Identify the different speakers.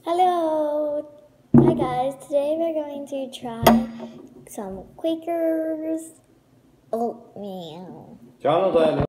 Speaker 1: Hello! Hi guys, today we're going to try some Quakers oatmeal.